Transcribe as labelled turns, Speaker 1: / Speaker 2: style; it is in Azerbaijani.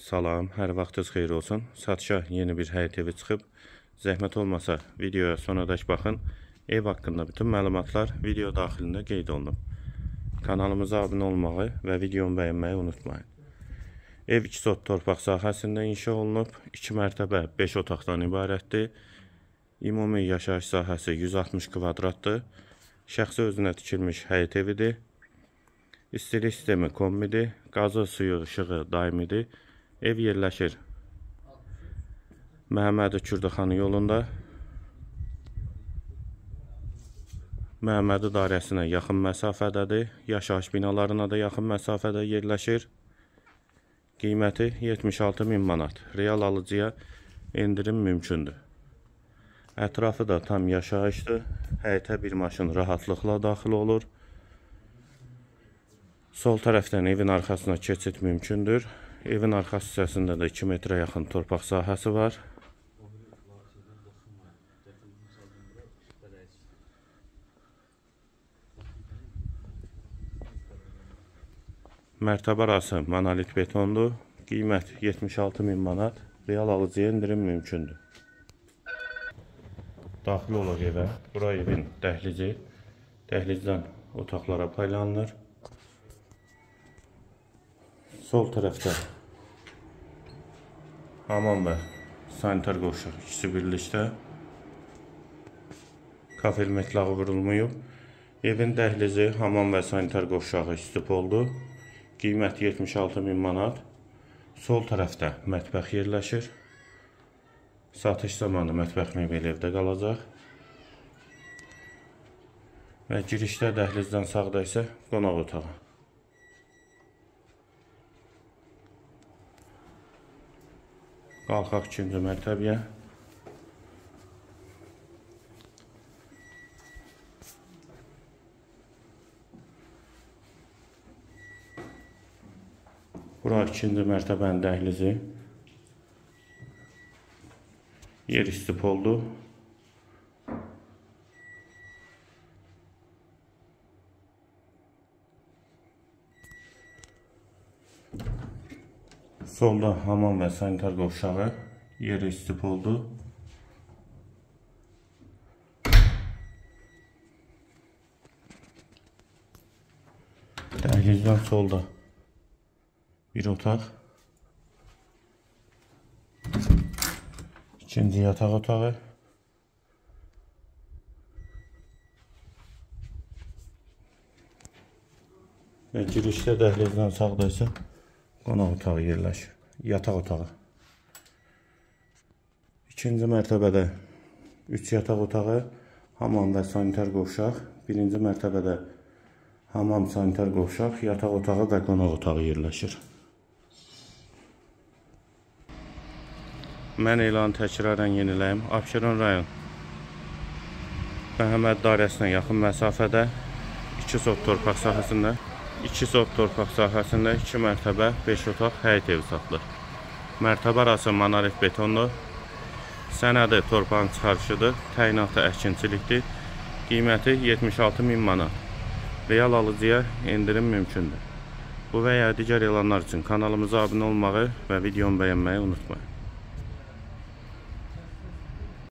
Speaker 1: Salam, hər vaxtınız xeyir olsun. Satışa yeni bir həyət evi çıxıb. Zəhmət olmasa videoya sonadək baxın. Ev haqqında bütün məlumatlar video daxilində qeyd olunub. Kanalımıza abunə olmağı və videomu bəyənməyi unutmayın. Ev 2 sot torpaq sahəsində inşa olunub. 2 mərtəbə 5 otaqdan ibarətdir. Ümumi yaşayış sahəsi 160 kvadratdır. Şəxsi özünə tikilmiş həyət evidir. İstilik sistemi kombidir. Qazı, suyu, işığı daimidir. Ev yerləşir Məhəmmədi Kürdəxanı yolunda. Məhəmmədi dairəsinə yaxın məsafədədir. Yaşayış binalarına da yaxın məsafədə yerləşir. Qiyməti 76.000 manat. Real alıcıya endirim mümkündür. Ətrafı da tam yaşayışdır. Həyətə bir maşın rahatlıqla daxil olur. Sol tərəfdən evin arxasına keçid mümkündür. Evin arxa hissəsində də 2 metrə yaxın torpaq sahəsi var. Mərtəbə arası monolit betondur. Qiymət 76.000 manat. Real alıcıya endirim mümkündür. Daxil olaq evə. Bura evin dəhlizi. Dəhlizdən otaqlara paylanılır. Sol tərəfdə hamam və sanitar qovşaq ikisi birlikdə. Kafel metlağı vurulmayıb. Evin dəhlizi, hamam və sanitar qovşağı istipoldur. Qiymət 76.000 manat. Sol tərəfdə mətbəx yerləşir. Satış zamanı mətbəx mebeli evdə qalacaq. Və girişdə dəhlizdən sağda isə qonaq otağı. Qalxaq 2-ci mərtəbəyə. Bura 2-ci mərtəbənin dəhlizi. Yer istipoldur. Solda hamam və sanitar qovşağı, yeri istipoldur. Dəhlizdən solda bir otaq. İkinci yataq otağı. Və girişdə dəhlizdən sağda isə qonaq otağı yerləşir. Yataq otağı. İkinci mərtəbədə 3 yataq otağı, hamam və sanitar qovşaq. Birinci mərtəbədə hamam, sanitar qovşaq, yataq otağı və qonaq otağı yerləşir. Mən elanı təkrarən yeniləyim. Abşeron rayon Məhəmməd dairəsinə yaxın məsafədə 2 sot torpaq sahəsində 2 mərtəbə 5 otaq həyət evi satılır. Mərtəbə arası monolit betondur. Sənədi torpağın çıxarışıdır. Təyinatı əkinçilikdir. Qiyməti 76.000 manat. Real alıcıya endirim mümkündür. Bu və ya digər elanlar üçün kanalımıza abunə olmağı və videomu bəyənməyi unutmayın.